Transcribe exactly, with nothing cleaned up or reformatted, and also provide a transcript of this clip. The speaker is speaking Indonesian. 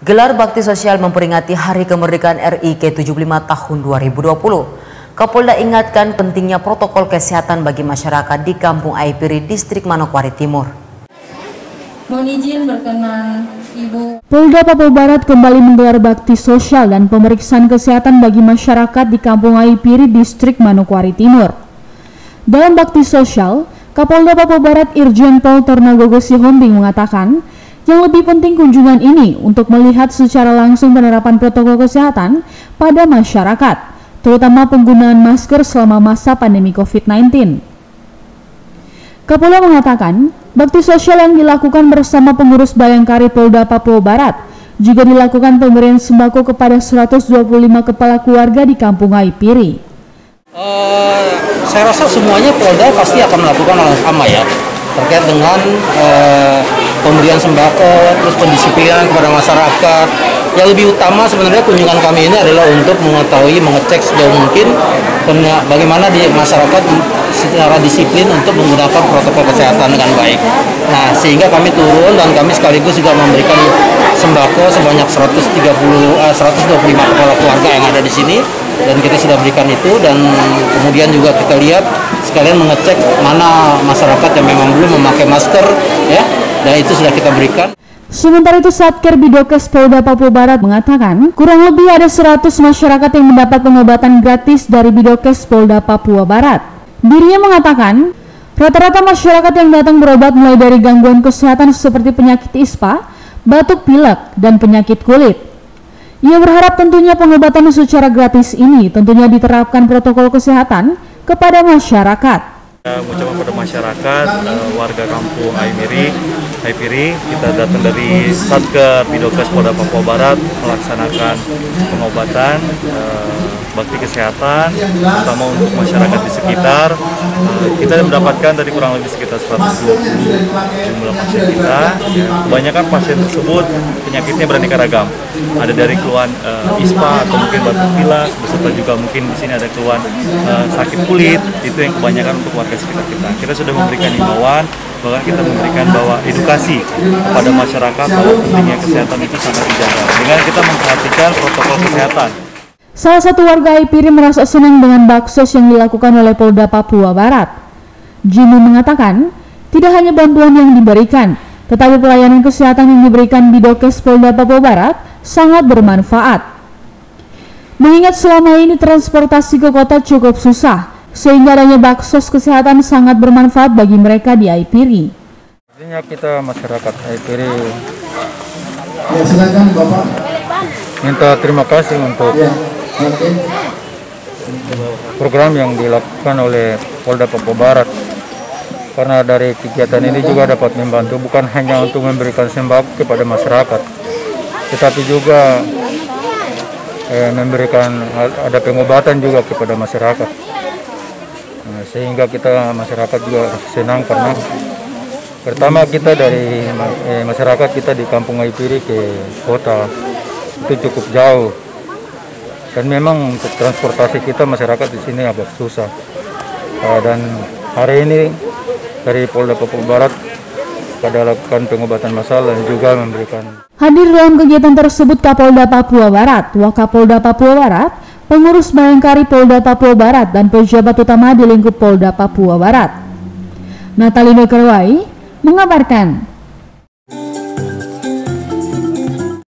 Gelar bakti sosial memperingati Hari Kemerdekaan R I ke tujuh puluh lima tahun dua ribu dua puluh. Kapolda ingatkan pentingnya protokol kesehatan bagi masyarakat di Kampung Aipiri, Distrik Manokwari Timur. Mohon izin berkenan Ibu. Polda Papua Barat kembali menggelar bakti sosial dan pemeriksaan kesehatan bagi masyarakat di Kampung Aipiri, Distrik Manokwari Timur. Dalam bakti sosial, Kapolda Papua Barat Irjen Pol Tornagogo Sihombing mengatakan, yang lebih penting kunjungan ini untuk melihat secara langsung penerapan protokol kesehatan pada masyarakat, terutama penggunaan masker selama masa pandemi covid sembilan belas. Kapolda mengatakan, bakti sosial yang dilakukan bersama pengurus Bayangkari Polda Papua Barat juga dilakukan pemberian sembako kepada seratus dua puluh lima kepala keluarga di Kampung Aipiri. Uh, saya rasa semuanya Polda pasti akan melakukan hal yang sama ya, terkait dengan uh, pemberian sembako, terus pendisiplinan kepada masyarakat. Yang lebih utama sebenarnya kunjungan kami ini adalah untuk mengetahui, mengecek sejauh mungkin bagaimana di masyarakat secara disiplin untuk menggunakan protokol kesehatan dengan baik. Nah, sehingga kami turun dan kami sekaligus juga memberikan sembako sebanyak seratus tiga puluh, seratus dua puluh lima kepala keluarga yang ada di sini, dan kita sudah berikan itu, dan kemudian juga kita lihat sekalian mengecek mana masyarakat yang memang belum memakai masker ya, dan itu sudah kita berikan. Sementara itu, Satker Bidokes Polda Papua Barat mengatakan kurang lebih ada seratus masyarakat yang mendapat pengobatan gratis dari Bidokes Polda Papua Barat. Dirinya mengatakan rata-rata masyarakat yang datang berobat mulai dari gangguan kesehatan seperti penyakit ispa, batuk pilek, dan penyakit kulit. Ia berharap tentunya pengobatan secara gratis ini tentunya diterapkan protokol kesehatan kepada masyarakat. Mengucapkan kepada masyarakat, uh, warga Kampung Aipiri, Aipiri, kita datang dari Satker Bidokes Polda Papua Barat melaksanakan pengobatan, uh, bakti kesehatan, terutama untuk masyarakat di sekitar. Uh, kita mendapatkan dari kurang lebih sekitar seratus dua puluh jumlah pasien kita. Ya, kebanyakan pasien tersebut penyakitnya beraneka ragam. Ada dari keluhan uh, ispa atau mungkin batuk pilek, beserta juga mungkin di sini ada keluhan uh, sakit kulit. Itu yang kebanyakan untuk warga sekitar kita. Kita sudah memberikan himbauan, bahkan kita memberikan bahwa edukasi kepada masyarakat bahwa pentingnya kesehatan itu sangat dijaga dengan kita memperhatikan protokol kesehatan. Salah satu warga Aipiri merasa senang dengan baksos yang dilakukan oleh Polda Papua Barat. Jimmy mengatakan, tidak hanya bantuan yang diberikan, tetapi pelayanan kesehatan yang diberikan Bidokes Polda Papua Barat sangat bermanfaat. Mengingat selama ini transportasi ke kota cukup susah, sehingga adanya baksos kesehatan sangat bermanfaat bagi mereka di Aipiri. Artinya kita masyarakat Aipiri ya, silakan Bapak. Minta terima kasih untuk ya, okay. program yang dilakukan oleh Polda Papua Barat, karena dari kegiatan ini juga dapat membantu bukan hanya untuk memberikan sembako kepada masyarakat, tetapi juga eh, memberikan ada pengobatan juga kepada masyarakat. Nah, sehingga kita masyarakat juga senang karena pertama kita dari eh, masyarakat kita di Kampung Aipiri ke kota itu cukup jauh, dan memang untuk transportasi kita masyarakat di sini agak susah. Uh, dan hari ini dari Polda Papua Barat pada lakukan pengobatan massal dan juga memberikan. Hadir dalam kegiatan tersebut Kapolda Papua Barat, Wakapolda Papua Barat, pengurus Bayangkari Polda Papua Barat, dan pejabat utama di lingkup Polda Papua Barat. Natalino Kerwai mengabarkan.